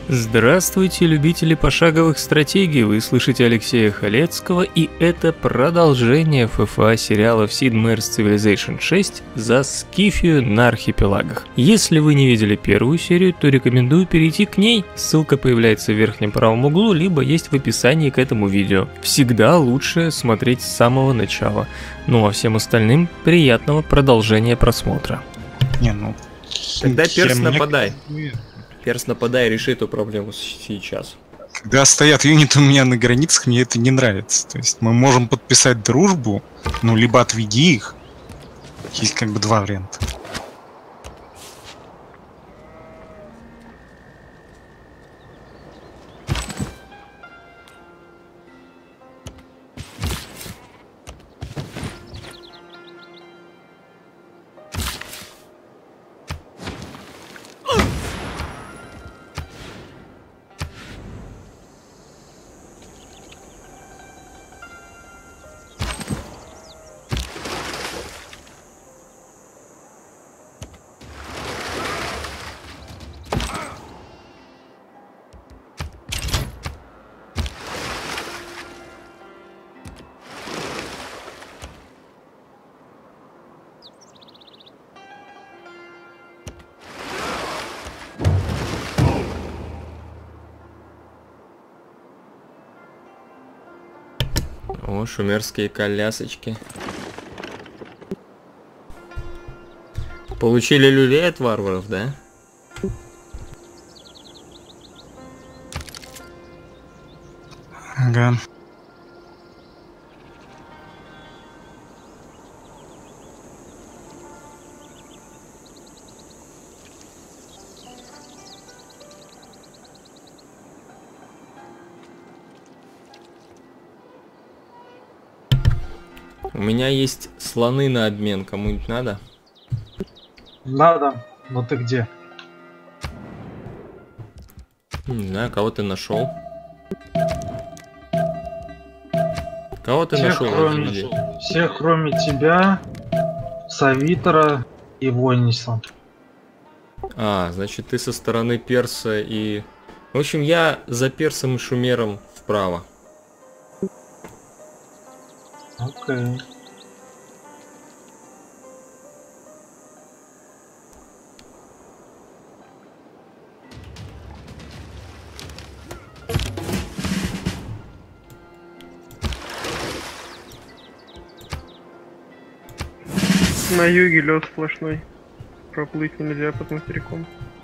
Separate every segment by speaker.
Speaker 1: Здравствуйте, любители пошаговых стратегий, вы слышите Алексея Халецкого, и это продолжение ФФА сериалов Sid Meier's Civilization 6 за Скифию на архипелагах. Если вы не видели первую серию, то рекомендую перейти к ней, ссылка появляется в верхнем правом углу, либо есть в описании к этому видео. Всегда лучше смотреть с самого начала. Ну а всем остальным приятного продолжения просмотра.
Speaker 2: Тогда перс нападай. Перс нападай и реши эту проблему сейчас.
Speaker 3: Когда стоят юниты у меня на границах, мне это не нравится. То есть мы можем подписать дружбу, либо отведи их. Есть как бы два варианта.
Speaker 2: О, шумерские колясочки. Получили люлей от варваров, да?
Speaker 3: Ага.
Speaker 2: У меня есть слоны на обмен, кому-нибудь надо?
Speaker 4: Надо, но ты где?
Speaker 2: Не знаю, кого ты нашел? Кого ты
Speaker 4: Всех,
Speaker 2: нашел?
Speaker 4: всех, кроме тебя, Савитора и Войниса.
Speaker 2: А, значит, ты со стороны перса и... В общем, я за персом и шумером вправо.
Speaker 4: Окей.
Speaker 5: На юге лед сплошной. Проплыть нельзя под материком.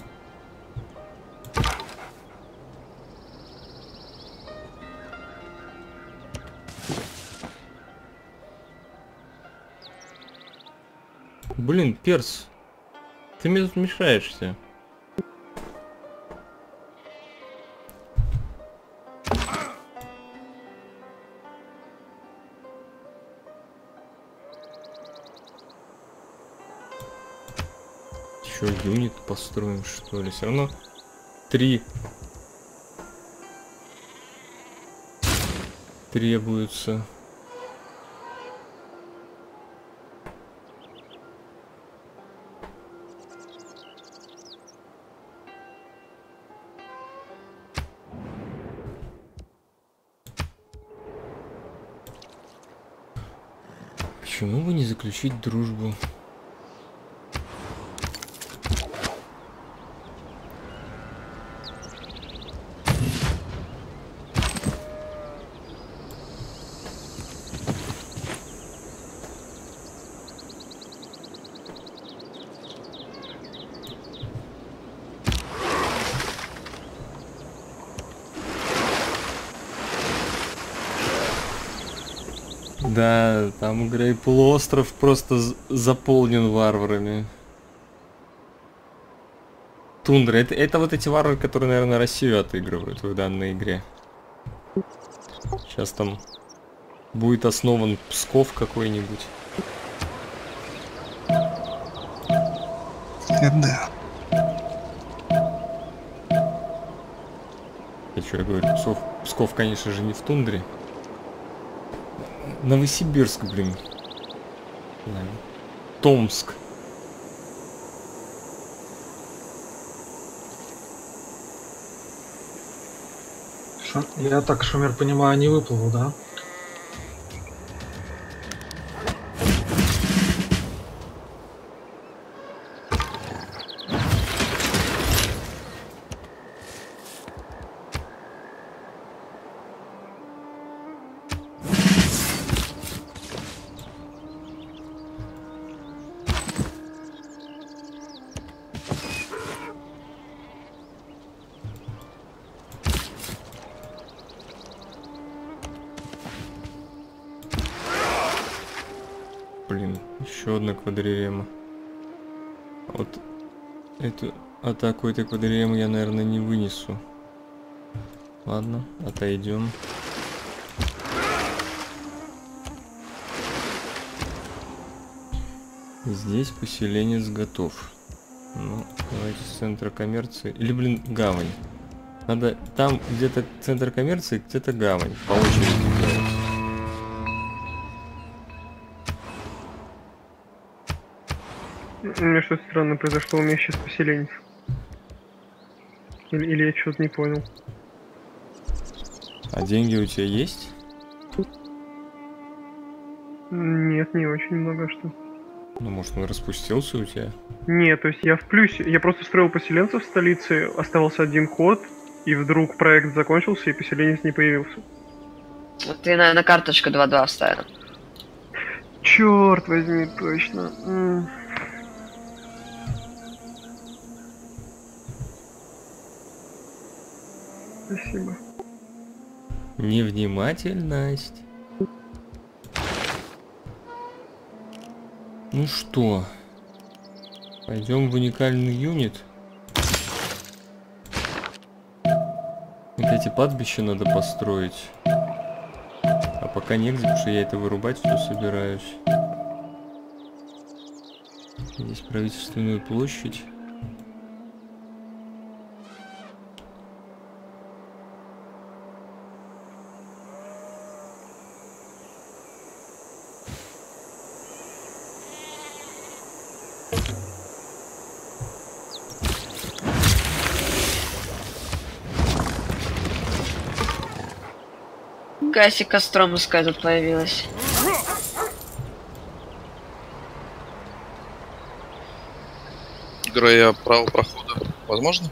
Speaker 2: Блин, перс, ты мне тут мешаешься. Еще юнит построим, что ли? Все равно 3 требуется. Почему бы не заключить дружбу? Да, там Грей полуостров просто заполнен варварами. Тундра, это вот эти варвары, которые, наверное, Россию отыгрывают в данной игре. Сейчас там будет основан Псков какой-нибудь.
Speaker 3: Да.
Speaker 2: Я что, я говорю, Псков, конечно же, не в тундре. Новосибирск, блин. Томск.
Speaker 4: Я так, Шумер, понимаю, не выплыву, да?
Speaker 2: Блин, еще одна квадрирема. Вот эту атаку этой квадриремы я, наверное, не вынесу. Ладно, отойдем. Здесь поселенец готов. Ну, давайте с центра коммерции. Или, блин, гавань. Надо там где-то центр коммерции, где-то гавань. По очереди делать.
Speaker 5: У меня что-то странное произошло, у меня сейчас поселенец. Или я что-то не понял.
Speaker 2: А деньги у тебя есть?
Speaker 5: Нет, не очень много что.
Speaker 2: Ну, может, он распустился у тебя?
Speaker 5: Нет, то есть я в плюсе. Я просто строил поселенцев в столице, оставался один ход, и вдруг проект закончился, и поселенец не появился.
Speaker 6: Вот ты, наверное, карточку 2-2 вставил.
Speaker 5: Черт возьми, точно. Спасибо.
Speaker 2: Невнимательность. Ну что, пойдем в уникальный юнит. Вот эти пастбища надо построить. А пока негде, потому что я это вырубать все собираюсь. Здесь правительственную площадь.
Speaker 6: Гаси Костромовская тут появилась.
Speaker 7: Играя право прохода, возможно?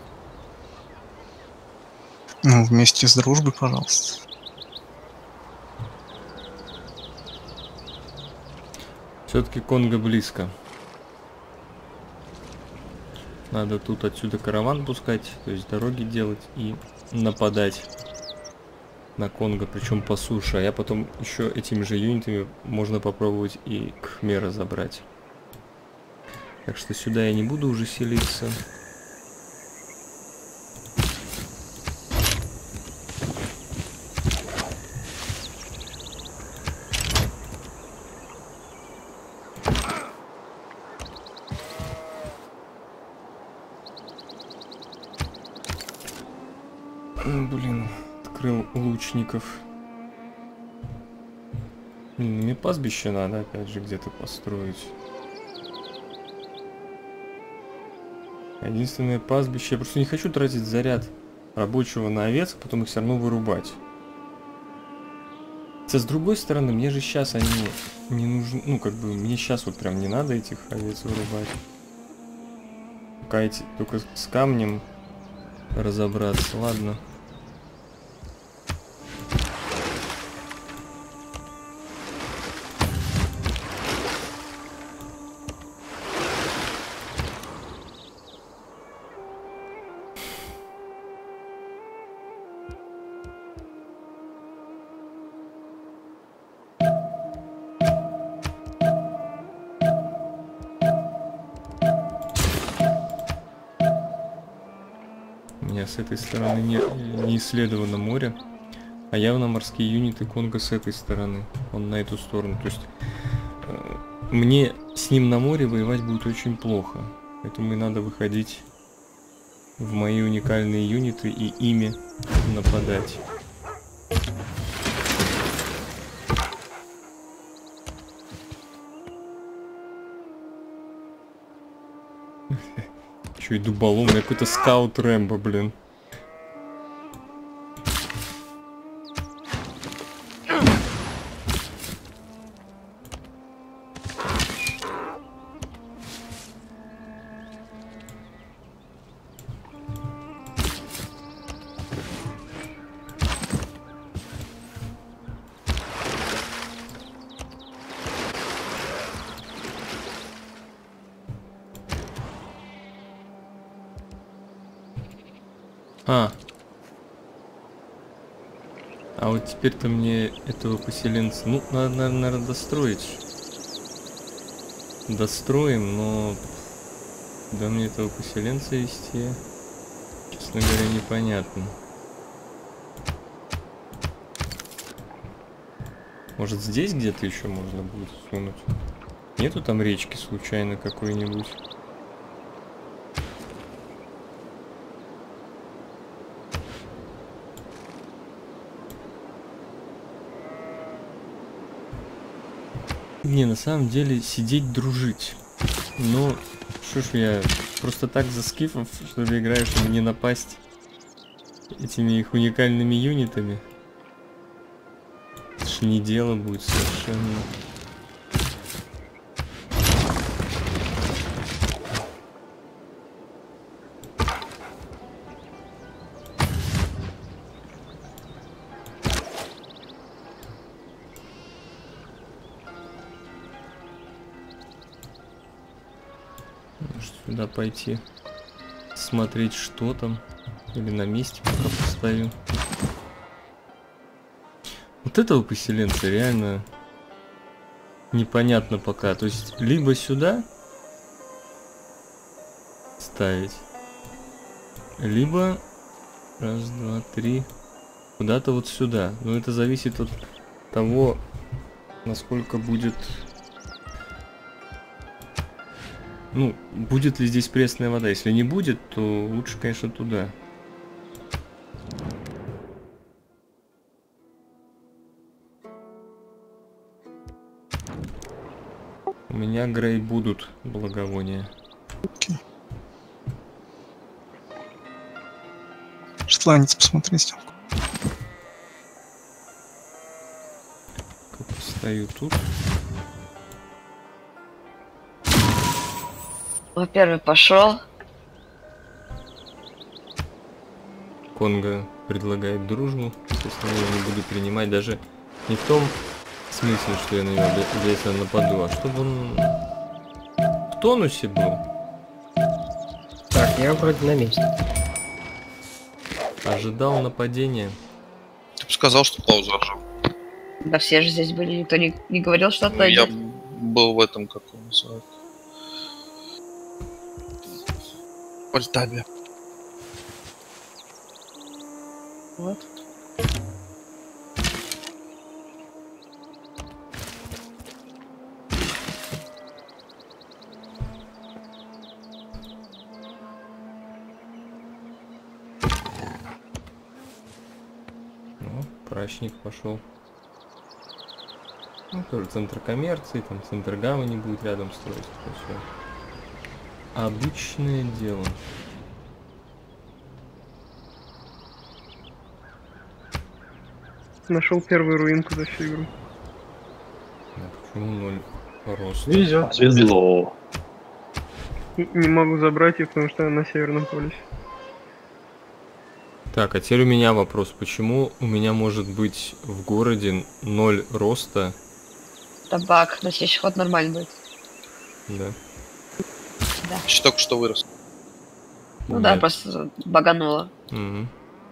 Speaker 3: Ну, вместе с дружбой, пожалуйста.
Speaker 2: Все-таки Конго близко. Надо тут отсюда караван пускать, то есть дороги делать и нападать на Конго, причем по суше. А я потом еще этими же юнитами можно попробовать и Кхмера забрать. Так что сюда я не буду уже селиться. Блин, открыл лучников. Мне пастбище надо опять же где-то построить. Единственное пастбище, я просто не хочу тратить заряд рабочего на овец, а потом их все равно вырубать. Хотя с другой стороны, мне же сейчас они не нужны, ну как бы мне сейчас вот прям не надо этих овец вырубать. Пока эти, только с камнем разобраться, ладно. С этой стороны не исследовано море, а явно морские юниты Конго с этой стороны, он на эту сторону. То есть мне с ним на море воевать будет очень плохо, поэтому и надо выходить в мои уникальные юниты и ими нападать. Еще и дуболом, какой-то скаут Рэмбо, блин. А вот теперь-то мне этого поселенца... Ну, надо, наверное, достроить. Достроим, но... Да мне этого поселенца вести, честно говоря, непонятно. Может, здесь где-то еще можно будет сунуть? Нету там речки случайно какой-нибудь? Не, на самом деле сидеть дружить. Но что ж я просто так за скифов, что ли, играю, чтобы не напасть этими их уникальными юнитами? Это ж не дело будет совершенно. Может, сюда пойти смотреть, что там, или на месте пока постою. Вот этого поселенца реально непонятно пока. То есть либо сюда ставить, либо раз, два, три куда-то вот сюда. Но это зависит от того, насколько будет... Ну, будет ли здесь пресная вода. Если не будет, то лучше, конечно, туда. У меня, Грей, будут благовония.
Speaker 3: Шотландец, посмотри сделку.
Speaker 2: Как стою тут.
Speaker 6: Во-первых, пошел.
Speaker 2: Конго предлагает дружбу. Естественно, я не буду принимать даже не в том смысле, что я на него обязательно нападу, а чтобы он в тонусе был.
Speaker 8: Так, я вроде на месте.
Speaker 2: Ожидал нападения.
Speaker 7: Ты бы сказал, что паузу отжал.
Speaker 6: Да все же здесь были, никто не говорил, что
Speaker 7: Ну, я
Speaker 6: отойдет.
Speaker 7: был в этом, как он называется. Пальтабе.
Speaker 6: Вот.
Speaker 2: Ну, прачник пошел. Ну, тоже центр коммерции, там центр гавани будет рядом строить. Все. Обычное дело.
Speaker 5: Нашел первую руинку за всю игру.
Speaker 2: Да, почему 0 роста?
Speaker 4: Везет.
Speaker 9: Повезло.
Speaker 5: Не могу забрать ее, потому что она на Северном полюсе.
Speaker 2: Так, а теперь у меня вопрос. Почему у меня может быть в городе 0 роста?
Speaker 6: Табак, на следующий ход нормально будет.
Speaker 2: Да.
Speaker 7: Еще только что вырос.
Speaker 6: Ну да,
Speaker 2: Нет.
Speaker 6: просто багануло.
Speaker 2: Мгм.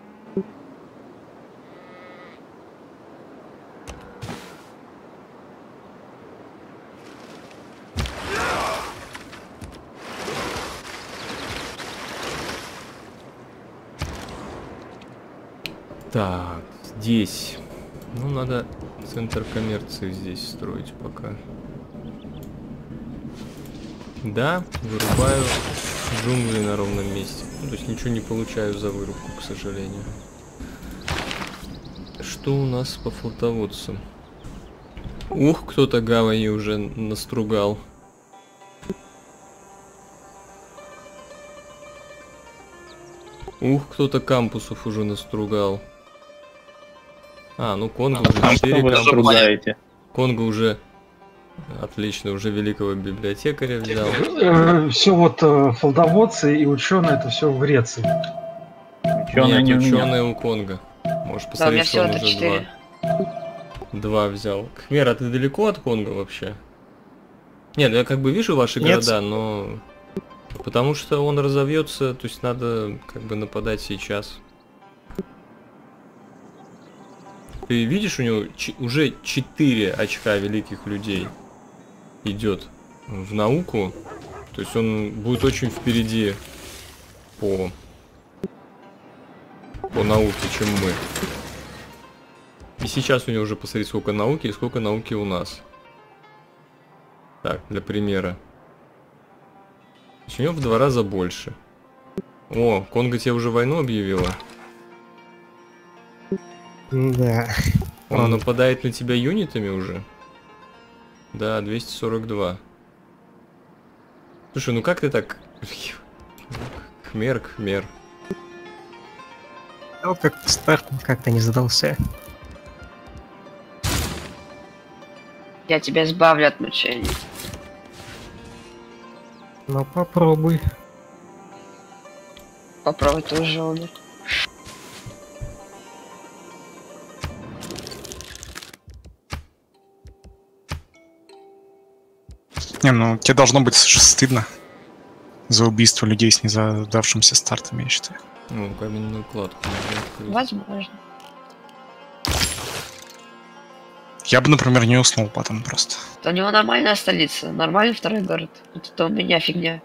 Speaker 2: Так, здесь. Ну, надо центр коммерции здесь строить пока. Да, вырубаю джунгли на ровном месте. Ну, то есть ничего не получаю за вырубку, к сожалению. Что у нас по флотоводцам? Ух, кто-то гавани уже настругал. Ух, кто-то кампусов уже настругал. А, ну Конго уже
Speaker 9: А что
Speaker 2: 4
Speaker 9: вы
Speaker 2: кампуса.
Speaker 9: стругаете?
Speaker 2: Конго уже... Отлично, уже великого библиотекаря взял.
Speaker 4: Все вот фолдоводцы и ученые, это все в Греции.
Speaker 9: Ученые не у меня.
Speaker 2: ученые у Конго. Можешь
Speaker 6: Да, у меня
Speaker 2: посмотреть, что он
Speaker 6: всего-то
Speaker 2: уже
Speaker 6: 4.
Speaker 2: два взял. Кхмер, а ты далеко от Конго вообще? Нет, я как бы вижу ваши
Speaker 8: Нет.
Speaker 2: города, но Потому что он разовьется, то есть надо как бы нападать сейчас. Ты видишь, у него уже 4 очка великих людей идет в науку. То есть он будет очень впереди по науке, чем мы. И сейчас у него уже посмотри, сколько науки и сколько науки у нас. Так, для примера. То есть у него в 2 раза больше. О, Конго тебе уже войну объявила?
Speaker 8: Да.
Speaker 2: Он нападает на тебя юнитами уже? Да, 242. Слушай, ну как ты так... Хмер.
Speaker 8: Вот как старт как-то не задался.
Speaker 6: Я тебя избавлю от мучений.
Speaker 8: Ну попробуй.
Speaker 6: Попробуй, ты уже умер.
Speaker 3: Не, ну тебе должно быть стыдно за убийство людей с незадавшимся стартом, я считаю.
Speaker 2: Ну, каменную кладку можно открыть.
Speaker 6: Возможно.
Speaker 3: Я бы, например, не уснул потом просто.
Speaker 6: У него нормальная столица, нормальный второй город. Вот это у меня фигня.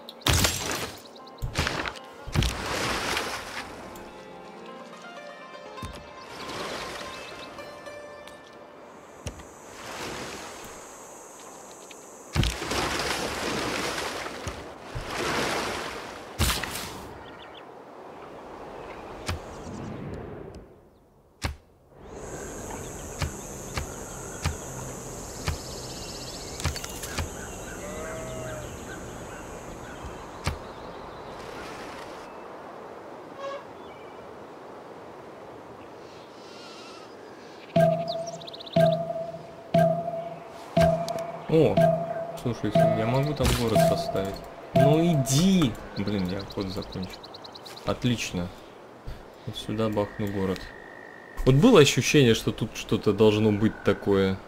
Speaker 2: О, слушай, я могу там город поставить. Ну иди! Блин, я ход закончил. Отлично. Вот сюда бахну город. Вот было ощущение, что тут что-то должно быть такое.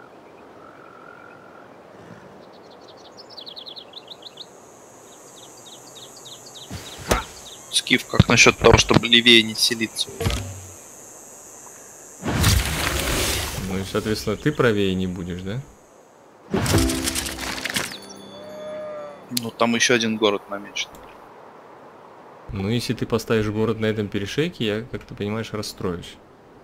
Speaker 7: Скиф, как насчет того, чтобы левее не селиться?
Speaker 2: Ну и, соответственно, ты правее не будешь, да?
Speaker 7: Ну, там еще один город намечен.
Speaker 2: Ну, если ты поставишь город на этом перешейке, я, как ты понимаешь, расстроюсь.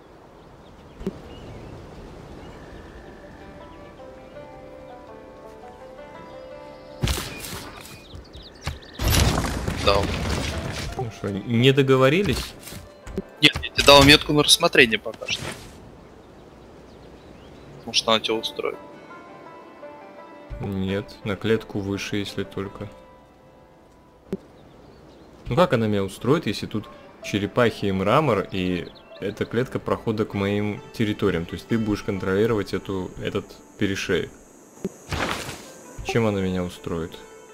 Speaker 7: Да.
Speaker 2: Ну что, не договорились?
Speaker 7: Нет, я тебе дал метку на рассмотрение пока что. Может, она тебя устроит.
Speaker 2: Нет, на клетку выше, если только. Ну как она меня устроит, если тут черепахи и мрамор, и эта клетка прохода к моим территориям? То есть ты будешь контролировать этот перешеек. Чем она меня устроит?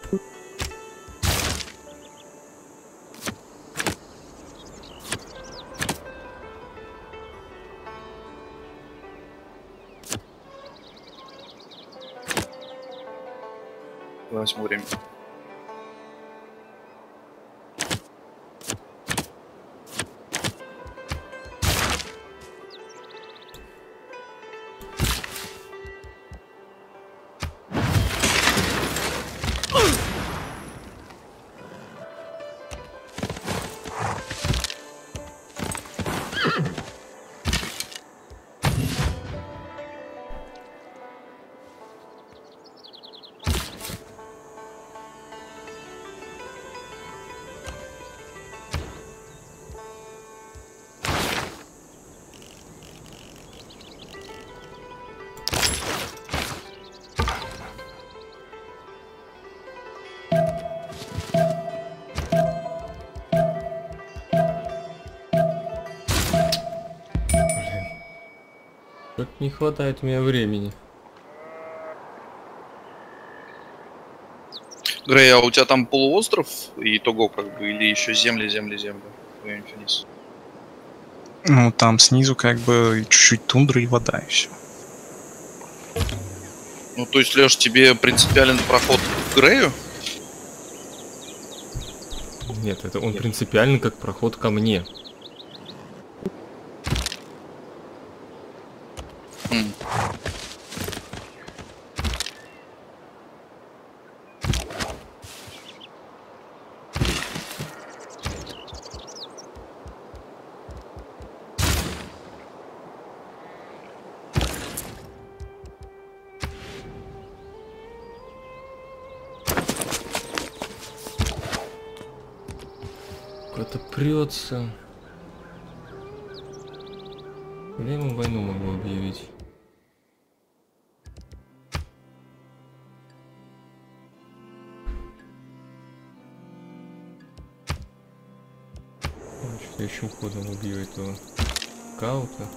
Speaker 7: Возьму время.
Speaker 2: Как не хватает у меня времени.
Speaker 7: Грей, а у тебя там полуостров и того как бы, или еще земли? Куда-нибудь вниз?
Speaker 3: Ну, там снизу как бы чуть-чуть тундра и вода, и все.
Speaker 7: Ну, то есть, Леш, тебе принципиален проход к Грею?
Speaker 2: Нет, это он принципиально как проход ко мне. Куда-то прется. Я ему войну могу объявить. Что еще ходом убью этого скаута.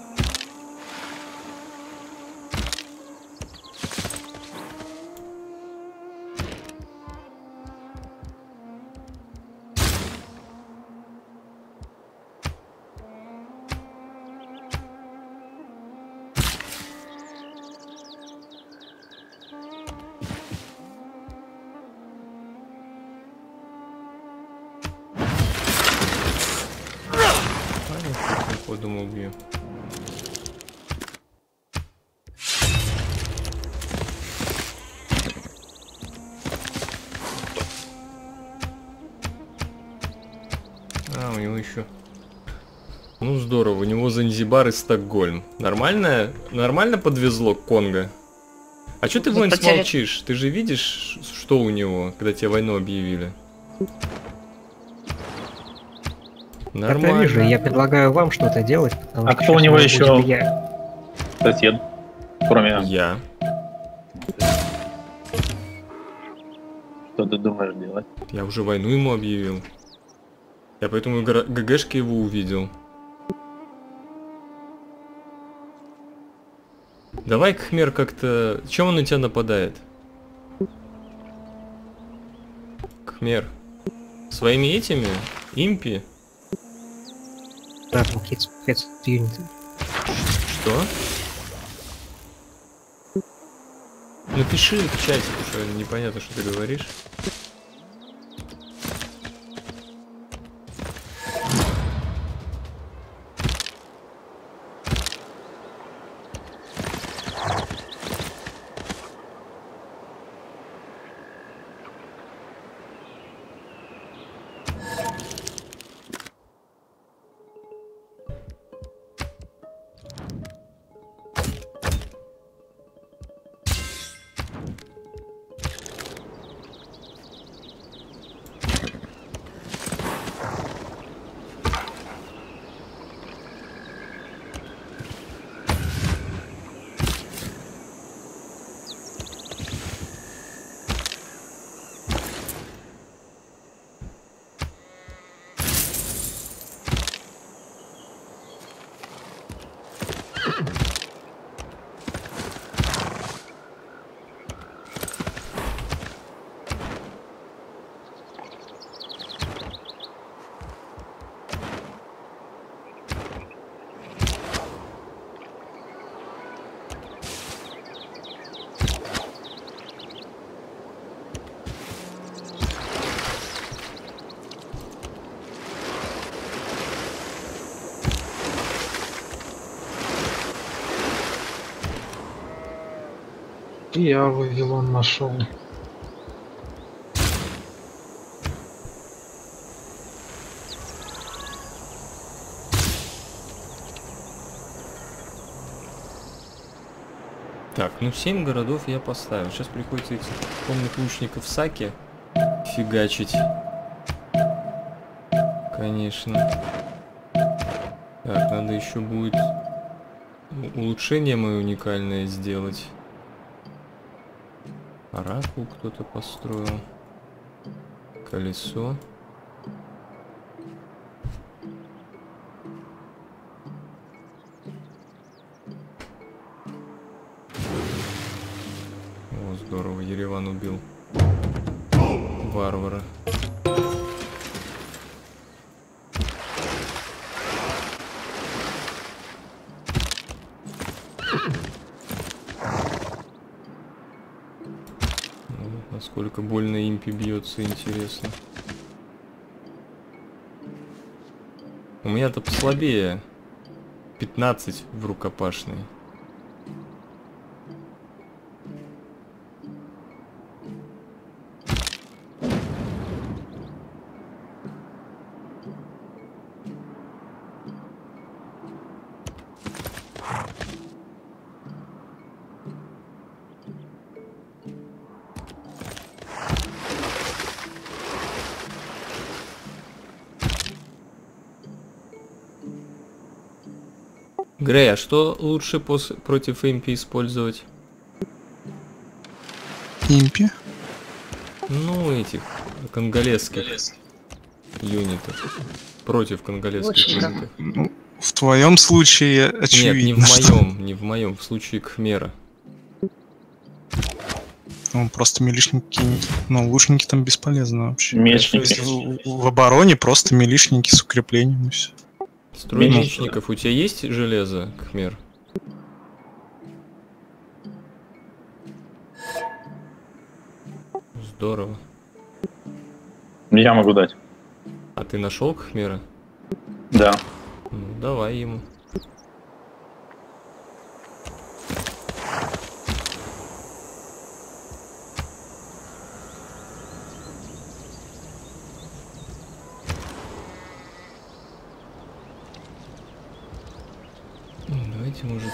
Speaker 2: Ходом убью. У него еще. Ну здорово, у него Занзибар и Стокгольм. Нормально подвезло Конго. А что ты, Войнс, молчишь? Ты же видишь, что у него, когда тебе войну объявили? Нормально.
Speaker 8: Я вижу, я предлагаю вам что-то делать.
Speaker 9: А кто у него еще сосед, кроме...
Speaker 2: Я.
Speaker 9: Что ты думаешь делать?
Speaker 2: Я уже войну ему объявил. Я поэтому ГГшки его увидел. Давай, Кхмер, как-то... Чем он на тебя нападает? Кхмер. Своими этими? Импи?
Speaker 8: Да, там какие-то спецюниты.
Speaker 2: Что? Напиши в чате, потому что непонятно, что ты говоришь.
Speaker 4: Я Вавилон нашел.
Speaker 2: Так, ну 7 городов я поставил. Сейчас приходится этих конных лучников Саки фигачить. Конечно. Так, надо еще будет улучшение мое уникальное сделать. Оракул кто-то построил. Колесо. О, здорово, Ереван убил варвара. Насколько больно импи бьется, интересно. У меня-то послабее. 15 в рукопашной. Грей, а что лучше против импи использовать?
Speaker 3: Импи?
Speaker 2: Ну, этих конголезских юнитов. Против конголезских
Speaker 6: Лучника.
Speaker 2: юнитов.
Speaker 3: Ну, в твоем случае очевидно.
Speaker 2: Нет, не в моем, в случае Кхмера.
Speaker 3: Ну, просто милишники кинет. Ну, лучники там бесполезны вообще.
Speaker 9: Мечники.
Speaker 3: То есть в обороне просто милишники с укреплением и все.
Speaker 2: Строй мечников. У тебя есть железо, Кхмер? Здорово.
Speaker 9: Я могу дать.
Speaker 2: А ты нашел Кхмера?
Speaker 9: Да.
Speaker 2: Ну, давай ему. Давайте, может...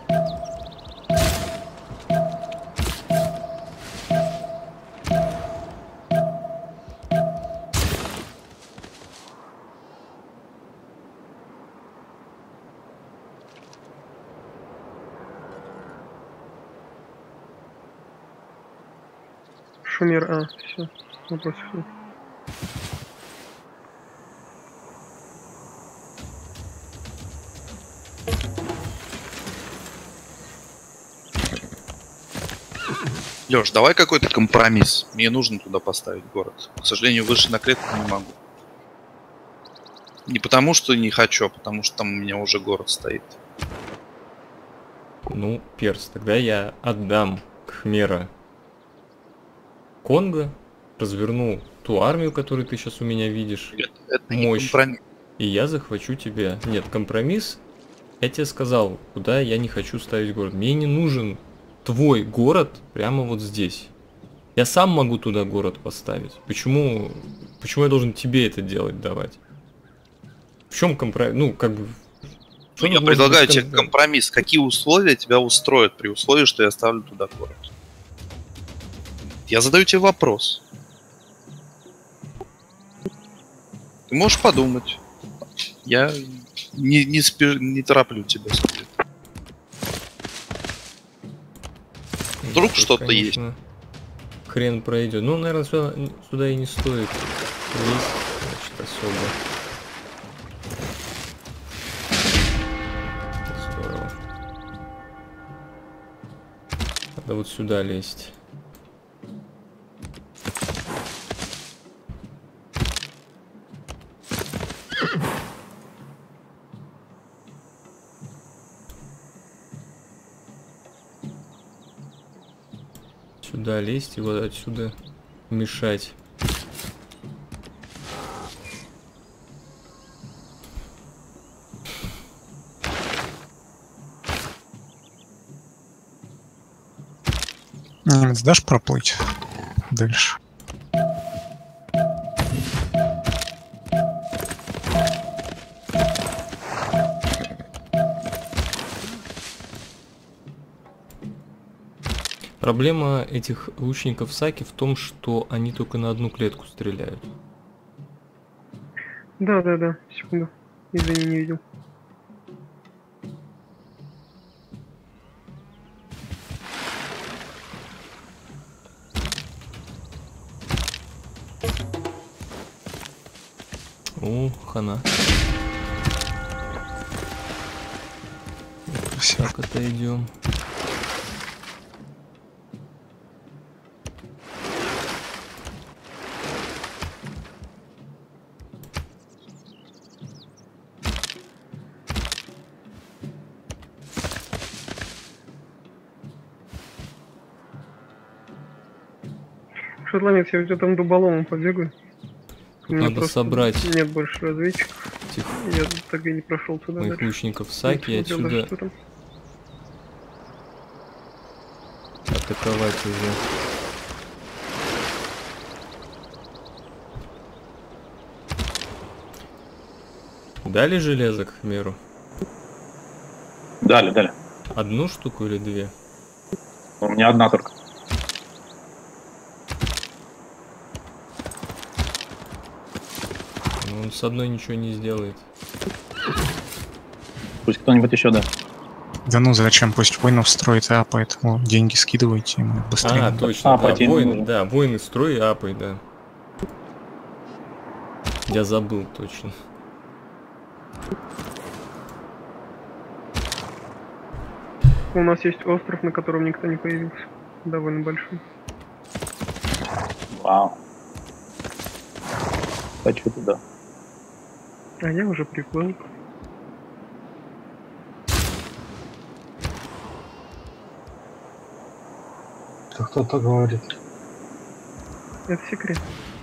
Speaker 5: Шумер, все. Вопросов нет.
Speaker 7: Лёш, давай какой-то компромисс. Мне нужно туда поставить город. К сожалению, выше на клетку не могу. Не потому, что не хочу, а потому что там у меня уже город стоит.
Speaker 2: Ну, перс, тогда я отдам Кхмера Конго, разверну ту армию, которую ты сейчас у меня видишь.
Speaker 7: Это не
Speaker 2: Мощь.
Speaker 7: компромисс.
Speaker 2: И я захвачу тебя. Нет, компромисс. Я тебе сказал, куда я не хочу ставить город. Мне не нужен твой город прямо вот здесь. Я сам могу туда город поставить. Почему я должен тебе это делать, давать? В чем компромисс? Ну, как бы...
Speaker 7: Ну, я предлагаю тебе компромисс. Какие условия тебя устроят при условии, что я ставлю туда город? Я задаю тебе вопрос. Ты можешь подумать. Я не тороплю тебя. Вдруг
Speaker 2: Тут,
Speaker 7: что-то
Speaker 2: конечно,
Speaker 7: есть.
Speaker 2: Хрен пройдет. Ну, наверное, сюда и не стоит лезть, значит, особо. Здорово. Надо вот сюда лезть. Сюда лезть и вот отсюда мешать.
Speaker 3: Немец, дашь проплыть дальше?
Speaker 2: Проблема этих лучников Саки в том, что они только на одну клетку стреляют.
Speaker 5: Да, секунду. Извини, не видел.
Speaker 2: О, хана.
Speaker 3: Все.
Speaker 2: Так, отойдем.
Speaker 5: Шотландец, я у тебя там дуболомом побегаю. У меня
Speaker 2: Надо
Speaker 5: просто
Speaker 2: собрать
Speaker 5: нет больше разведчиков.
Speaker 2: этих
Speaker 5: Я так и не прошел туда.
Speaker 2: Моих
Speaker 5: дальше.
Speaker 2: лучников Саки
Speaker 5: Не смотрел даже,
Speaker 2: отсюда
Speaker 5: что там.
Speaker 2: атаковать уже. Дали железо к Хмеру?
Speaker 9: Дали.
Speaker 2: Одну штуку или две?
Speaker 9: У меня одна только.
Speaker 2: Ну, он с одной ничего не сделает.
Speaker 9: Пусть кто-нибудь еще, да.
Speaker 3: Да ну зачем, пусть воинов строит, а поэтому деньги скидывайте, и мы быстрее.
Speaker 2: А, точно, да,
Speaker 9: пойти не
Speaker 2: воин,
Speaker 9: нужно.
Speaker 2: да, воины строй и апай, да. Я забыл точно.
Speaker 5: У нас есть остров, на котором никто не появился. Довольно большой.
Speaker 9: Вау. Хочу туда.
Speaker 5: А я уже приплыл.
Speaker 4: Это кто-то говорит.
Speaker 5: Это секрет.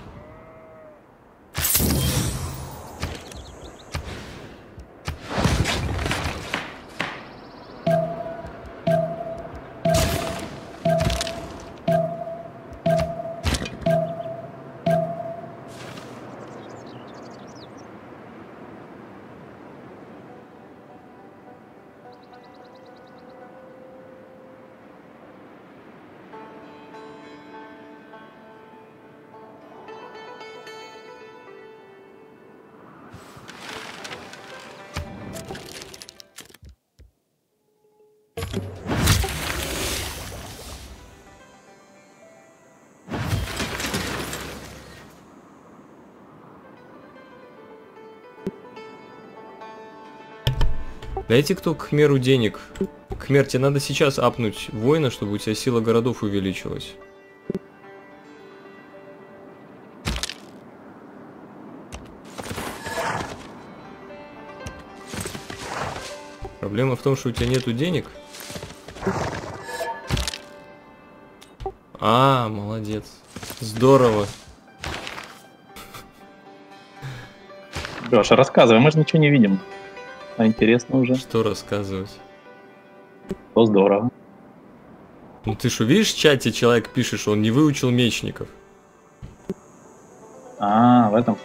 Speaker 2: Дайте кто к Хмеру денег. Хмер, тебе надо сейчас апнуть воина, чтобы у тебя сила городов увеличилась. Проблема в том, что у тебя нету денег. А, молодец. Здорово.
Speaker 9: Леша, рассказывай, мы же ничего не видим. А интересно уже.
Speaker 2: Что рассказывать?
Speaker 9: То здорово.
Speaker 2: Ну ты что, видишь, в чате человек пишет, что он не выучил мечников.
Speaker 9: А, в этом.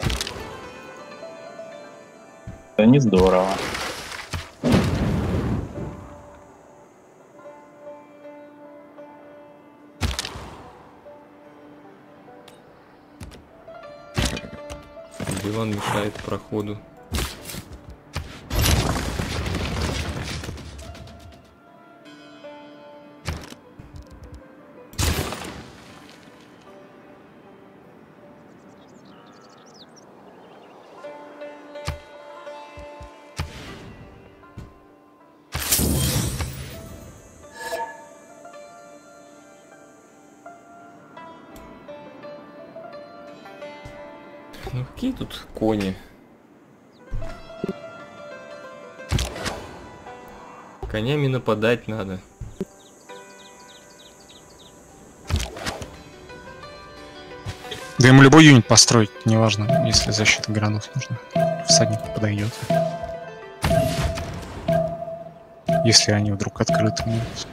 Speaker 9: Это не здорово.
Speaker 2: Диван мешает проходу. Ну какие тут кони? Конями нападать надо.
Speaker 3: Да ему любой юнит построить, неважно, если защита городов нужна. Всадник подойдет. Если они вдруг открыты будут.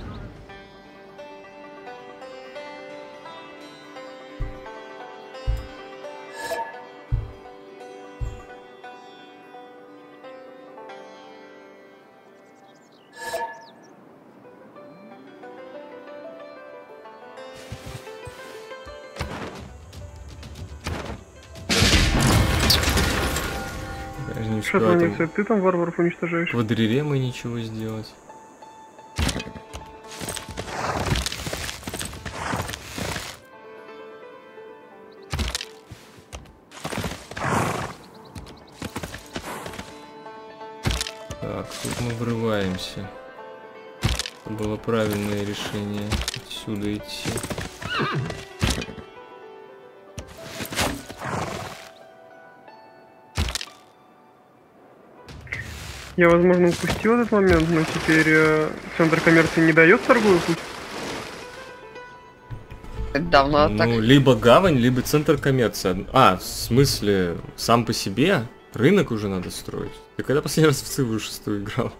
Speaker 5: Что там, ты там варваров уничтожаешь?
Speaker 2: Квадриремой ничего сделать. Так, тут мы врываемся. Это было правильное решение отсюда идти.
Speaker 5: Я, возможно, упустил этот момент, но теперь центр коммерции не дает торговый путь.
Speaker 6: Давно так.
Speaker 2: Ну, либо гавань, либо центр коммерции. А, в смысле, сам по себе? Рынок уже надо строить. Ты когда последний раз в Циву 6 играл?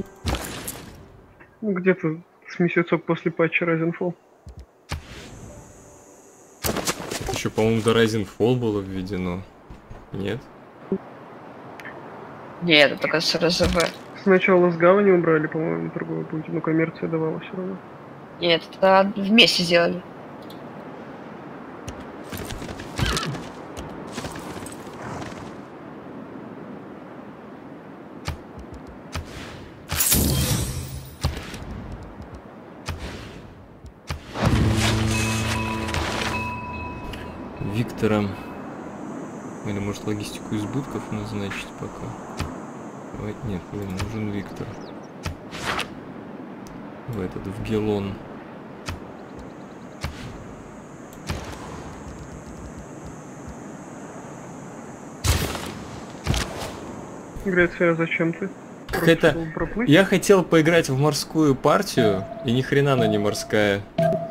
Speaker 5: Ну, где-то с месяцок после патча Rising
Speaker 2: Еще, по-моему, до Rising Fall было введено. Нет?
Speaker 6: Нет, это только с РЗБ.
Speaker 5: Сначала с гавани убрали, по-моему, торговый путь, но коммерция давала все равно.
Speaker 6: Нет, это вместе сделали.
Speaker 2: Виктора. Или может логистику избытков назначить пока. Ой, нет, блин, нужен Виктор. В этот, в Гелон.
Speaker 5: Греция, зачем ты?
Speaker 2: Какая-то...
Speaker 5: Проплыть?
Speaker 2: Я хотел поиграть в морскую партию, и ни хрена она не морская.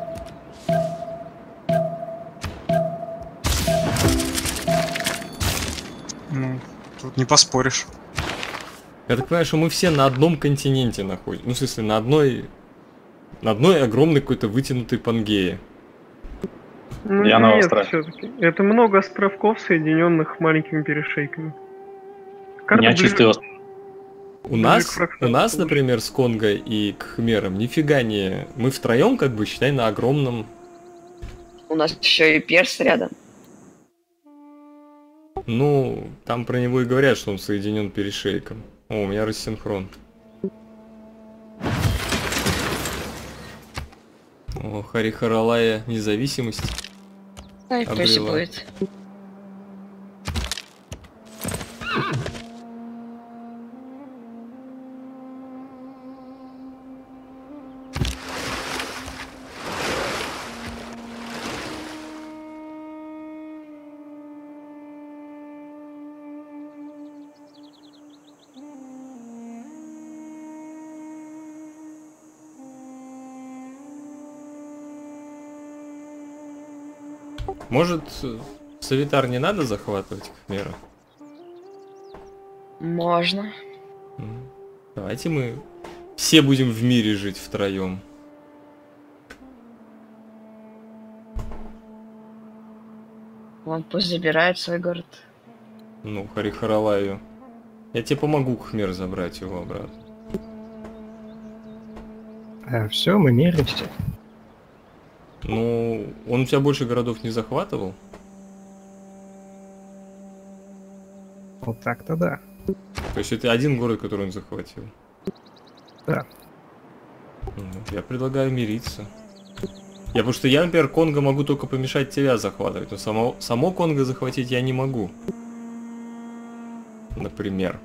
Speaker 3: Ну, тут не поспоришь.
Speaker 2: Я так понимаю, что мы все на одном континенте находимся. Ну, в смысле, на одной огромной какой-то вытянутой Пангее.
Speaker 5: Ну,
Speaker 9: Я на
Speaker 5: нет,
Speaker 9: острове.
Speaker 5: все-таки. Это много островков, соединенных маленькими перешейками.
Speaker 9: У меня чистый остров.
Speaker 2: У нас, например, с Конго и Кхмером нифига не... Мы втроем, как бы, считай, на огромном...
Speaker 6: У нас еще и перс рядом.
Speaker 2: Ну, там про него и говорят, что он соединен перешейком. О, у меня рассинхрон. О, Харихаралая независимость.
Speaker 6: Да, и в плюсе
Speaker 2: обрела.
Speaker 6: будет.
Speaker 2: Может, Савитар не надо захватывать Кхмера?
Speaker 6: Можно.
Speaker 2: Давайте мы все будем в мире жить втроем.
Speaker 6: Он пусть забирает свой город.
Speaker 2: Ну, Харихаралаю. Я тебе помогу Кхмер забрать его обратно.
Speaker 8: Все, мы миримся.
Speaker 2: Ну, он у тебя больше городов не захватывал?
Speaker 8: Вот так-то да.
Speaker 2: То есть это один город, который он захватил?
Speaker 8: Да.
Speaker 2: Ну, я предлагаю мириться. Потому что я, например, Конго могу только помешать тебя захватывать, но само Конго захватить я не могу. Например.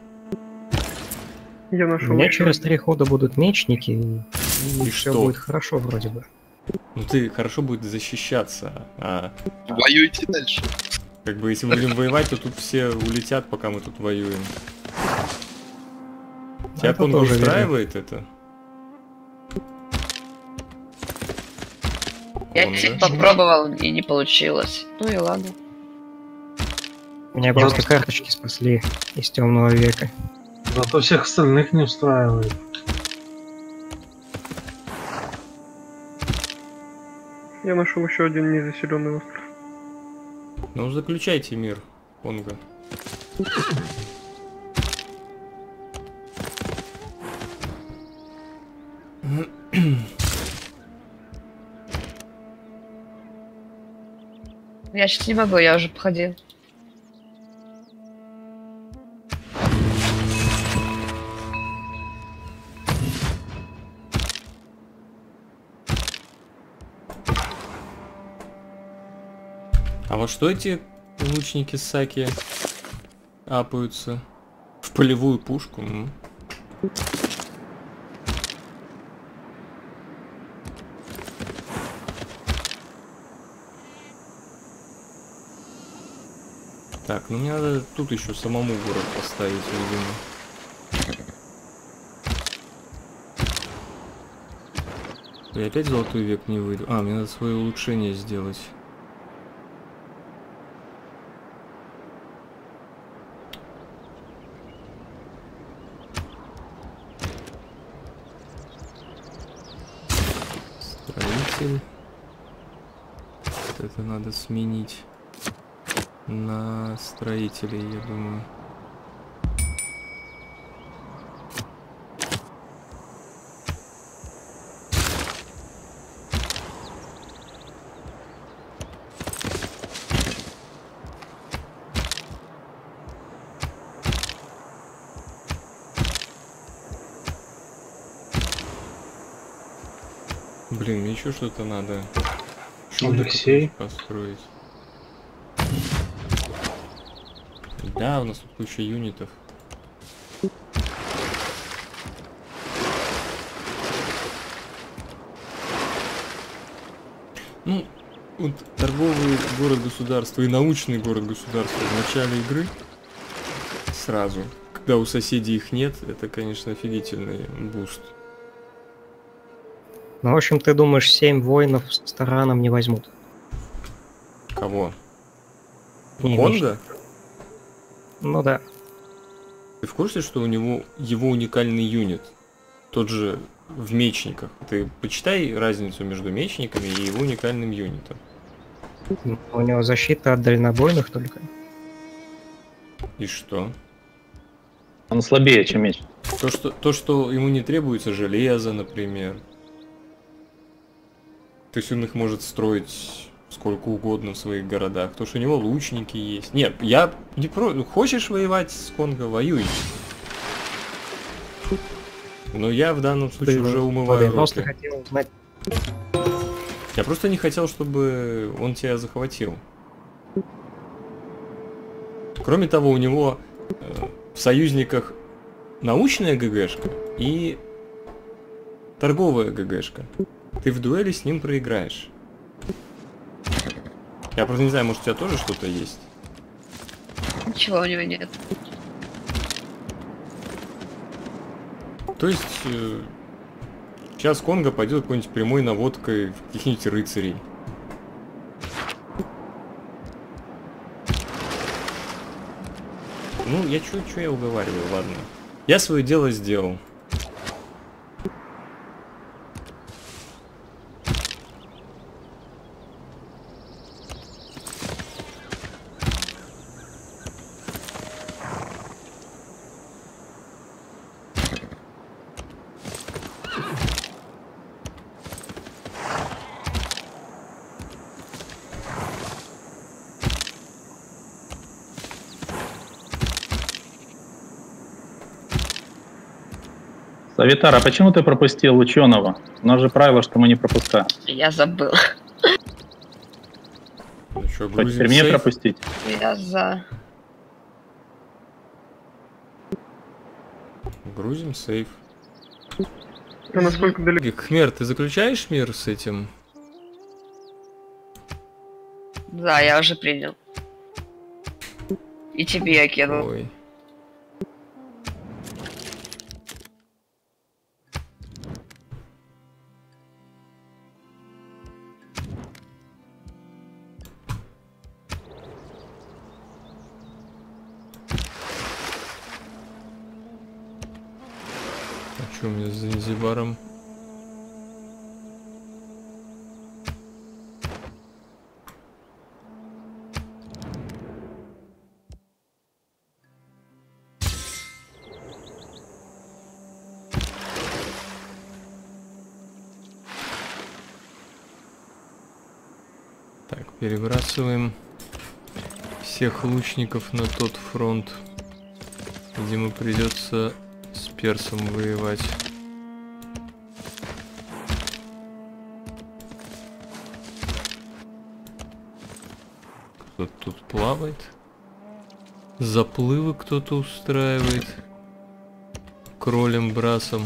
Speaker 5: Я
Speaker 8: У
Speaker 5: нашел.
Speaker 8: меня через 3 хода будут мечники, и все
Speaker 2: что?
Speaker 8: будет хорошо вроде бы.
Speaker 2: Ну ты хорошо будет защищаться, а
Speaker 7: Воюйте дальше.
Speaker 2: как бы если мы будем воевать, то тут все улетят, пока мы тут воюем. Тебя
Speaker 8: Это
Speaker 2: Конго
Speaker 8: тоже
Speaker 2: устраивает это?
Speaker 6: Я
Speaker 2: Он,
Speaker 6: чуть
Speaker 2: да?
Speaker 6: попробовал и не получилось. Ну и ладно.
Speaker 8: Меня просто карточки спасли из темного века.
Speaker 4: Зато всех остальных не устраивает.
Speaker 5: Я нашел еще один незаселенный остров.
Speaker 2: Ну заключайте мир, Конго.
Speaker 6: Я сейчас не могу, я уже походил.
Speaker 2: А во что эти лучники Саки апаются? В полевую пушку? Так, ну мне надо тут еще самому город поставить, видимо. Я опять золотой век не выйду. А, мне надо свое улучшение сделать. строитель. Вот это надо сменить на строителей, я думаю. Блин, мне еще что-то надо.
Speaker 4: Алексей.
Speaker 2: Построить. Да, у нас тут куча юнитов. Ну, вот торговый город-государство и научный город-государство в начале игры сразу, когда у соседей их нет, это, конечно, офигительный буст.
Speaker 8: Ну, в общем, ты думаешь, 7 воинов с тараном не возьмут?
Speaker 2: Кого?
Speaker 8: Не,
Speaker 2: Конга?
Speaker 8: Ну да.
Speaker 2: Ты в курсе, что у него его уникальный юнит? Тот же в мечниках. Ты почитай разницу между мечниками и его уникальным юнитом.
Speaker 8: У него защита от дальнобойных только.
Speaker 2: И что?
Speaker 9: Он слабее, чем меч.
Speaker 2: То, что ему не требуется железо, например. То есть он их может строить сколько угодно в своих городах. То, что у него лучники есть. Нет, я не про... Хочешь воевать с Конго, воюй. Но я в данном случае уже умываю руки.
Speaker 8: Просто хотел узнать.
Speaker 2: Я просто не хотел, чтобы он тебя захватил. Кроме того, у него в союзниках научная ГГшка и торговая ГГшка. Ты в дуэли с ним проиграешь. Я просто не знаю, может у тебя тоже что-то есть?
Speaker 6: Ничего у него нет.
Speaker 2: То есть сейчас Конго пойдет какой-нибудь прямой наводкой в каких-нибудь рыцарей. Ну, я чё я уговариваю, ладно. Я свое дело сделал.
Speaker 9: Савитар, а почему ты пропустил ученого? У нас же правило, что мы не пропускаем.
Speaker 6: Я забыл.
Speaker 2: Ну что,
Speaker 9: Хоть при мне пропустить?
Speaker 6: Я за.
Speaker 2: Грузим сейф.
Speaker 5: А насколько далеко?
Speaker 2: Хмер, ты заключаешь мир с этим?
Speaker 6: Да, я уже принял. И тебе я кинул.
Speaker 2: Ой. А что у меня с Занзибаром? Так, перебрасываем всех лучников на тот фронт, где ему придется с персом воевать. Кто-то тут плавает. Заплывы кто-то устраивает. Кролем, брасом.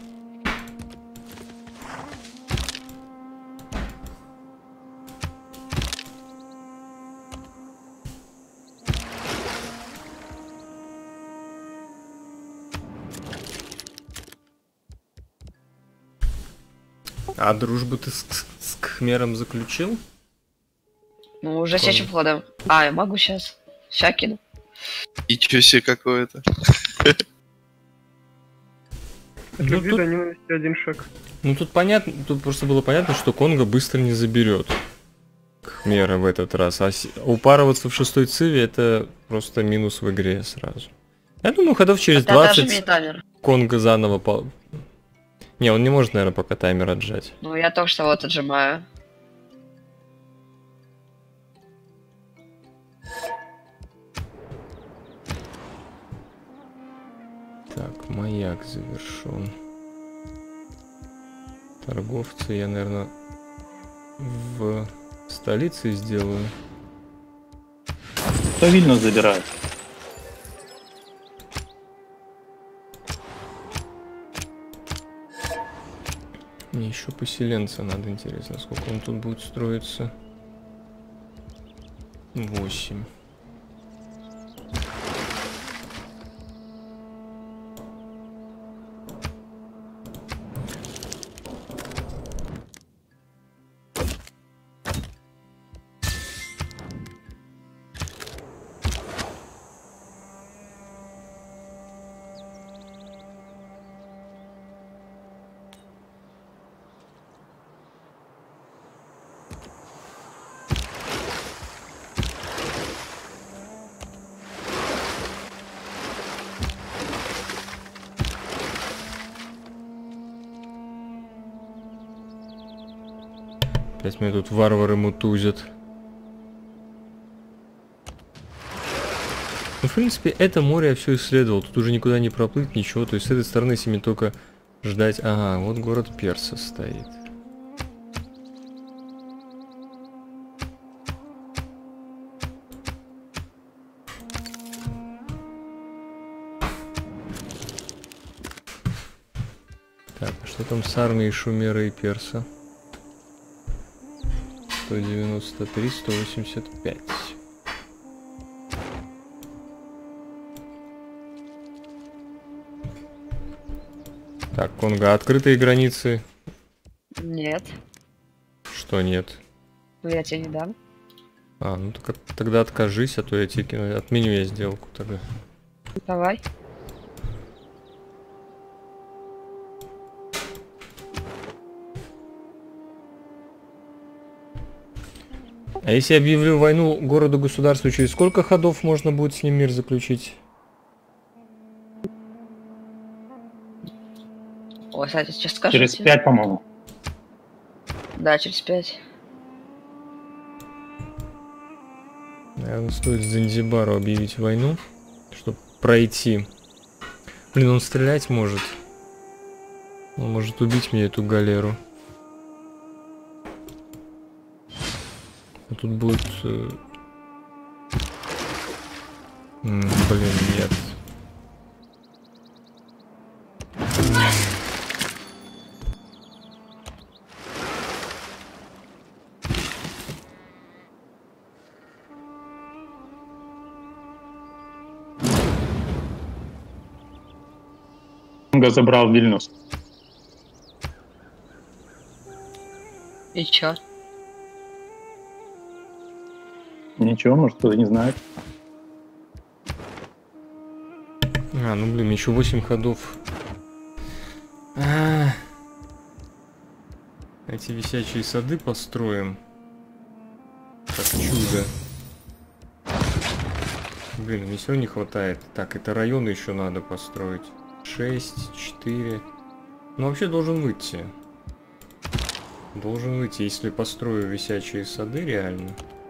Speaker 2: А дружбу ты с Кхмером заключил?
Speaker 6: Ну, уже с этим ходом. А, я могу сейчас. Ща кину.
Speaker 7: И чё себе какое-то.
Speaker 5: От любви до ненависти один шаг.
Speaker 2: Ну тут понятно, тут просто было понятно, что Конго быстро не заберет Хмера в этот раз. А упарываться в 6-й циве это просто минус в игре сразу. Я думаю, ходов через 20 Конго заново... Не, он не может, наверное, пока таймер отжать.
Speaker 6: Ну, я только что вот отжимаю.
Speaker 2: Так, маяк завершен. Торговцы я, наверное, в столице сделаю.
Speaker 9: Кто Вильнюс забирает?
Speaker 2: Мне еще поселенца надо, интересно, сколько он тут будет строиться. 8. Опять меня тут варвары мутузят. Ну, в принципе, это море я все исследовал. Тут уже никуда не проплыть, ничего. То есть с этой стороны, если мне только ждать... Ага, вот город Перса стоит. Так, а что там с армией Шумера и Перса? 193, 185. Так, Конго, открытые границы?
Speaker 6: Нет.
Speaker 2: Что нет?
Speaker 6: Ну я тебе не дам.
Speaker 2: А, ну так, тогда откажись, а то я тебе отменю я сделку тогда.
Speaker 6: Давай.
Speaker 2: А если я объявлю войну городу-государству, через сколько ходов можно будет с ним мир заключить?
Speaker 6: Ой, кстати, сейчас скажите.
Speaker 9: Через 5, по-моему.
Speaker 6: Да, через 5.
Speaker 2: Наверное, стоит Занзибару объявить войну, чтобы пройти. Блин, он стрелять может. Он может убить мне эту галеру. А тут будет... блин, нет.
Speaker 9: Конго забрал Вильнюс.
Speaker 6: И чё?
Speaker 9: Ничего, может, кто-то не знает.
Speaker 2: А, ну блин, еще 8 ходов. Эти висячие сады построим. Как чудо. Блин, мне все равно не хватает. Так, это районы еще надо построить. 6, 4. Ну, вообще должен выйти. Должен выйти, если построю висячие сады реально.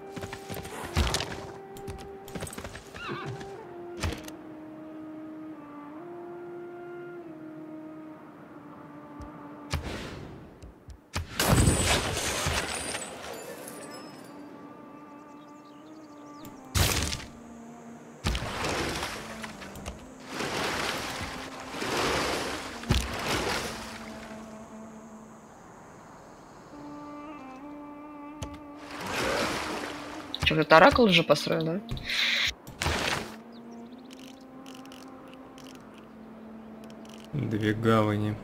Speaker 6: Что, этот оракул уже построен, да?
Speaker 2: Две гавани.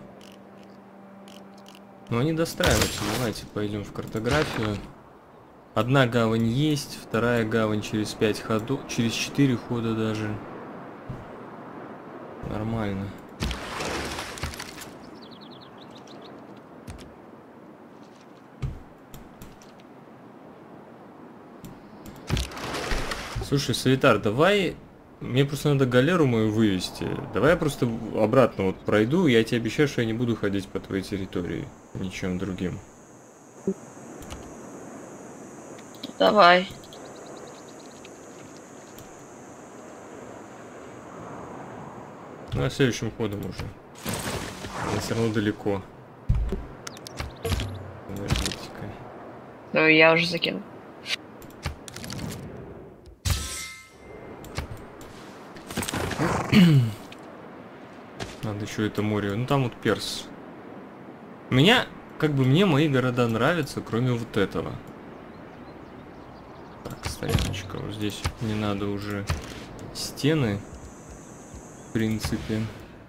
Speaker 2: Но они достраиваются. Давайте пойдем в картографию. Одна гавань есть, вторая гавань через 5 ходов, через 4 хода даже. Нормально. Слушай, Савитар, давай... Мне просто надо галеру мою вывести. Давай я просто обратно вот пройду, я тебе обещаю, что я не буду ходить по твоей территории. Ничем другим.
Speaker 6: Давай.
Speaker 2: Ну, а следующим ходом уже. Но все равно далеко. Подождите-ка.
Speaker 6: Ну, я уже закинул.
Speaker 2: Надо еще это море. Ну там вот Перс. Меня, как бы мне мои города нравятся, кроме вот этого. Так, стояночка. Вот здесь не надо уже стены. В принципе.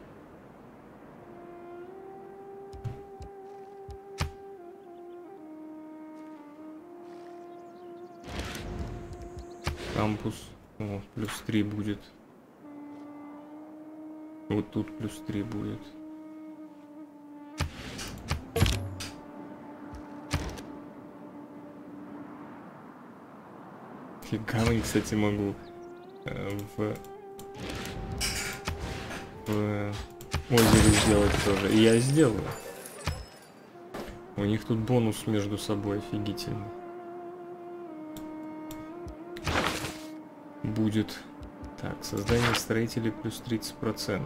Speaker 2: Кампус. О, плюс 3 будет. Вот тут плюс 3 будет. Фига, кстати, могу в озере сделать тоже. И я сделаю. У них тут бонус между собой офигительный. Будет. Так, создание строителей плюс 30%.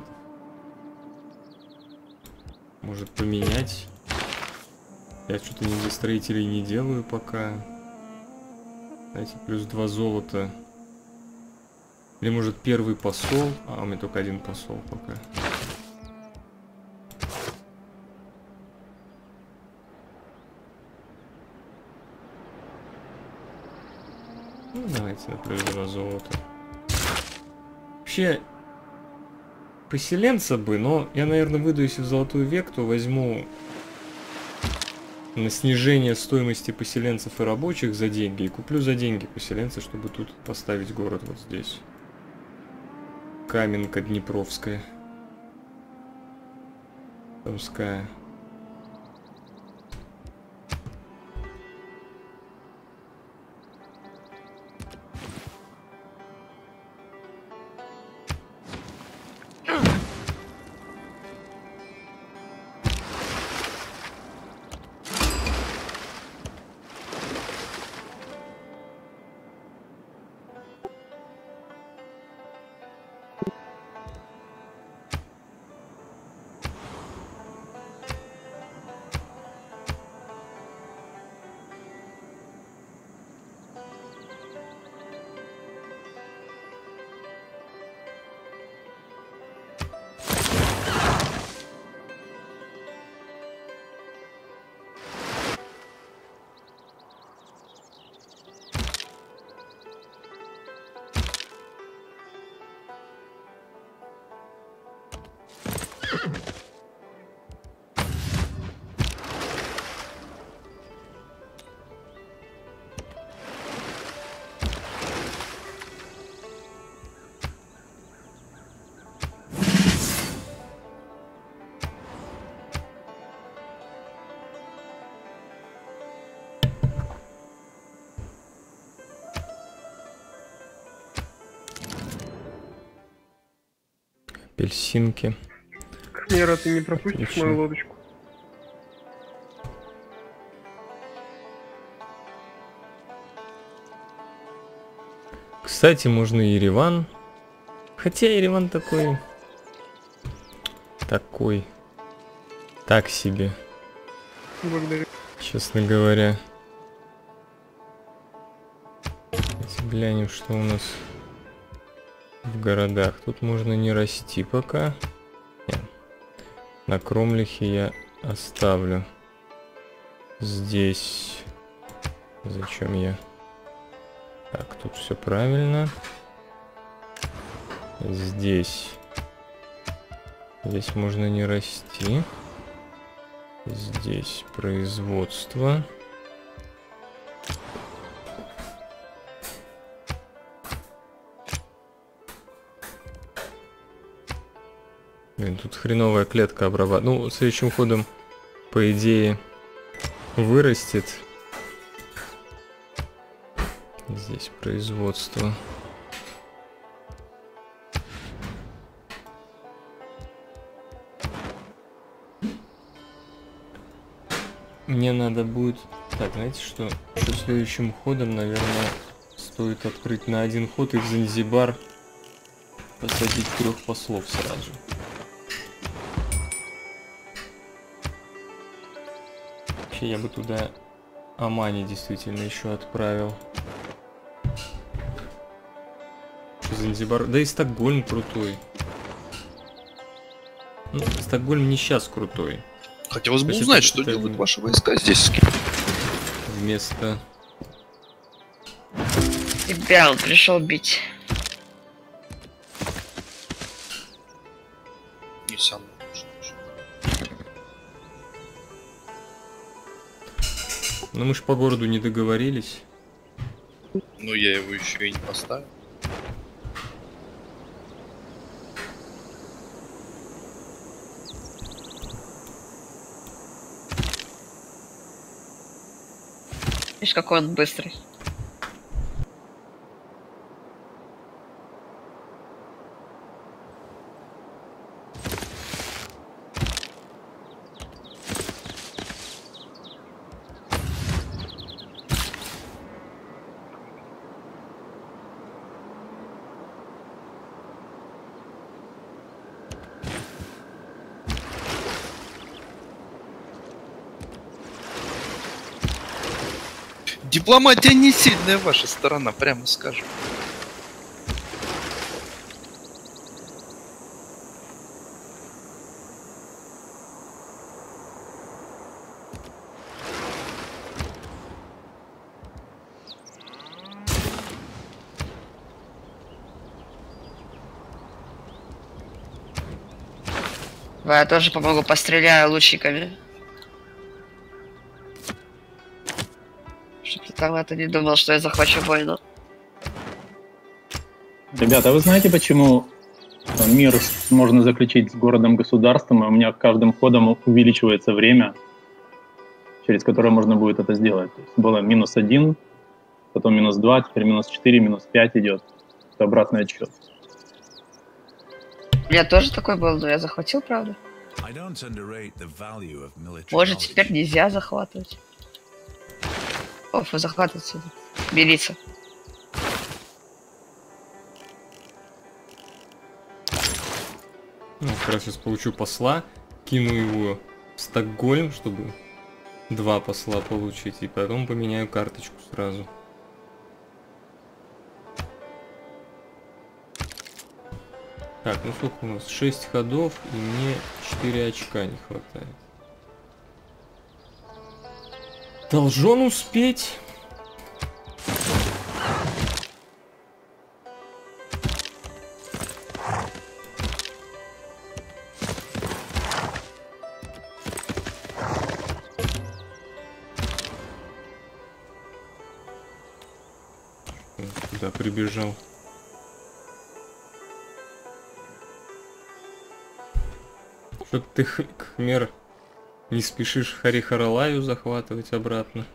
Speaker 2: Может поменять. Я что-то не для строителей не делаю пока. Знаете, плюс 2 золота. Или может первый посол. А у меня только один посол пока. Ну, давайте на плюс 2 золота. Вообще, поселенца бы, но я, наверное, выйду, если в Золотой век, то возьму на снижение стоимости поселенцев и рабочих за деньги. И куплю за деньги поселенца, чтобы тут поставить город вот здесь. Каменка Днепровская. Томская. Апельсинки.
Speaker 5: Хмера, ты не пропустишь
Speaker 2: Отлично.
Speaker 5: мою лодочку?
Speaker 2: Кстати, можно Ереван. Хотя Ереван такой... Так себе,
Speaker 5: Благодарю.
Speaker 2: честно говоря. Давайте глянем, что у нас в городах. Тут можно не расти пока. Нет. На Кромлихе я оставлю. Здесь... Зачем я... Так, тут все правильно. Здесь можно не расти. Здесь производство. Блин, тут хреновая клетка обрабатывает. Ну, следующим ходом, по идее, вырастет. Здесь производство. Мне надо будет... Так, знаете что? Что следующим ходом, наверное, стоит открыть на один ход и в Занзибар посадить 3 послов сразу. Вообще я бы туда Амани действительно еще отправил. Занзибар... Да и Стокгольм крутой. Ну, Стокгольм не сейчас крутой.
Speaker 7: Хотелось бы узнать, что делают ваши войска здесь.
Speaker 2: Вместо...
Speaker 6: Тебя он пришел бить.
Speaker 7: Не сам.
Speaker 2: Ну мы ж по городу не договорились.
Speaker 7: Ну я его еще и не поставил.
Speaker 6: Видишь, какой он быстрый.
Speaker 7: Дипломатия не сильная ваша сторона, прямо скажем.
Speaker 6: Я тоже помогу, постреляю лучниками. Чтоб ты там это не думал, что я захвачу войну.
Speaker 9: Ребята, вы знаете, почему мир можно заключить с городом-государством, и у меня каждым ходом увеличивается время, через которое можно будет это сделать? То есть было -1, потом -2, теперь -4, -5 идет. Это обратный отсчет.
Speaker 6: У меня тоже такой был, но я захватил, правда? Может, теперь нельзя захватывать. Оф, захватывать сюда. Милиция.
Speaker 2: Ну, как раз сейчас получу посла, кину его в Стокгольм, чтобы 2 посла получить, и потом поменяю карточку сразу. Так, ну сколько у нас? 6 ходов, и мне 4 очка не хватает. Должен успеть. Куда прибежал? Что ты, Хмер, не спешишь Харихаралаю захватывать обратно?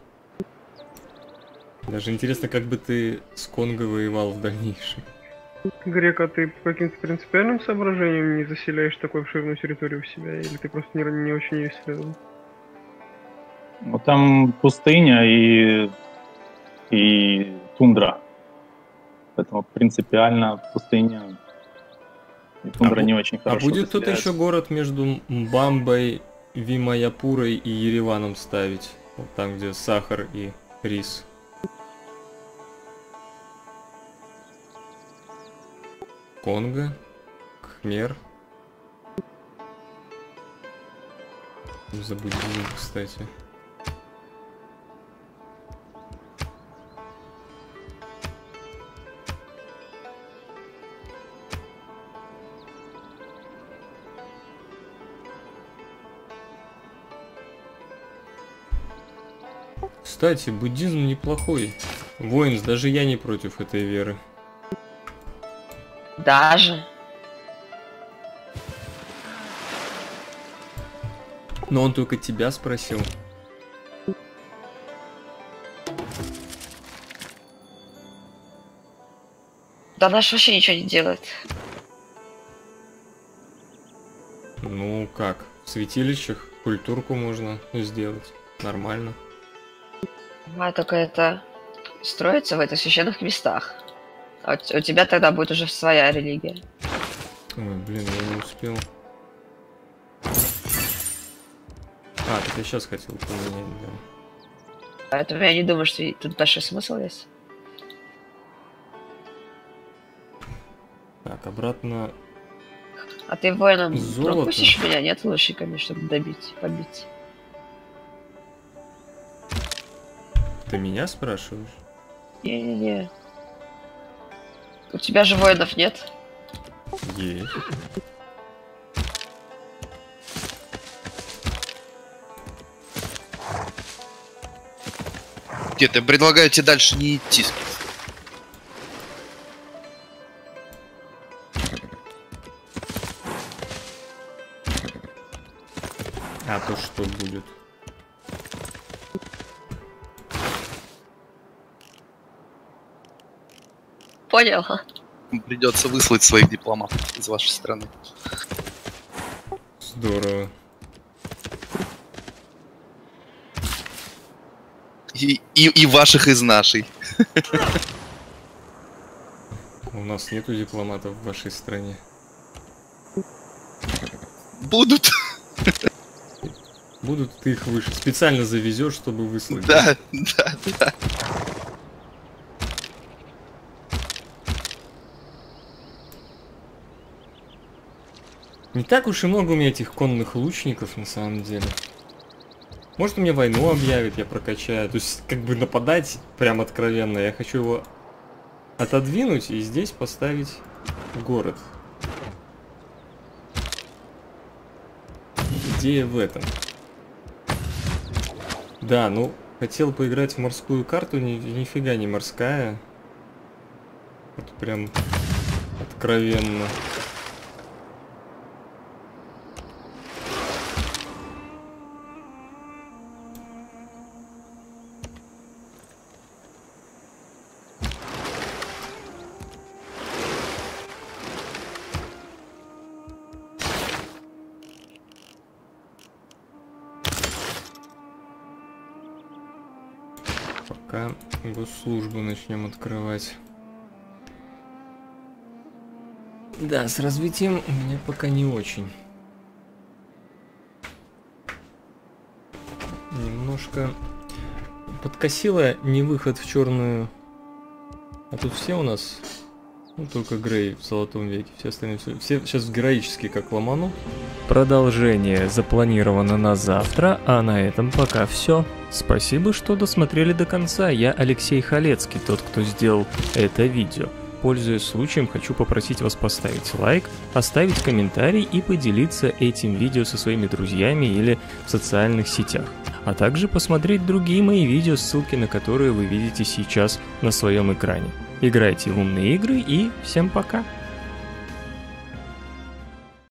Speaker 2: Даже интересно, как бы ты с Конго воевал в дальнейшем.
Speaker 5: Грек, а ты по каким-то принципиальным соображениям не заселяешь такую обширную территорию в себя, или ты просто не очень ее исследовал?
Speaker 9: Ну, там пустыня и тундра. Поэтому принципиально пустыня и тундра не очень хорошо.
Speaker 2: А будет тут еще город между Мбамбой, Вимаяпурой и Ереваном ставить? Вот там, где сахар и рис. Конго, Khmer. За буддизм, кстати. Кстати, буддизм неплохой. Воинс, даже я не против этой веры.
Speaker 6: Даже.
Speaker 2: Но он только тебя спросил.
Speaker 6: Да наш вообще ничего не делает.
Speaker 2: Ну как, в святилищах культурку можно сделать. Нормально.
Speaker 6: А только это строится в этих священных местах. А у тебя тогда будет уже своя религия.
Speaker 2: Ой, блин, я не успел. А, так я сейчас хотел поменять, да.
Speaker 6: Поэтому я не думаю, что тут большой смысл есть.
Speaker 2: Так, обратно.
Speaker 6: А ты воином
Speaker 2: Золото.
Speaker 6: пропустишь меня, нет, лучниками, чтобы добить, побить?
Speaker 2: Ты меня спрашиваешь?
Speaker 6: Не-не-не. У тебя же воинов нет?
Speaker 2: Есть.
Speaker 7: Нет, я предлагаю тебе дальше не идти.
Speaker 2: А то что будет?
Speaker 6: Понял?
Speaker 7: Придется выслать своих дипломатов из вашей страны.
Speaker 2: Здорово.
Speaker 7: И ваших из нашей.
Speaker 2: У нас нету дипломатов в вашей стране.
Speaker 7: Будут.
Speaker 2: Будут, ты их выше. Специально завезешь, чтобы выслать.
Speaker 7: Да.
Speaker 2: Не так уж и много у меня этих конных лучников, на самом деле. Может, у меня войну объявит, я прокачаю. То есть, как бы нападать прям откровенно. Я хочу его отодвинуть и здесь поставить город. Идея в этом. Да, ну, хотел поиграть в морскую карту, нифига не морская. Вот прям откровенно. Пока госслужбу начнем открывать. Да, с развитием у меня пока не очень. Немножко подкосило не выход в черную. А тут все у нас, ну только Грей в золотом веке, все остальные все сейчас героически как ломанут.
Speaker 1: Продолжение запланировано на завтра, а на этом пока все. Спасибо, что досмотрели до конца. Я Алексей Халецкий, тот, кто сделал это видео. Пользуясь случаем, хочу попросить вас поставить лайк, оставить комментарий и поделиться этим видео со своими друзьями или в социальных сетях. А также посмотреть другие мои видео, ссылки на которые вы видите сейчас на своем экране. Играйте в умные игры и всем пока!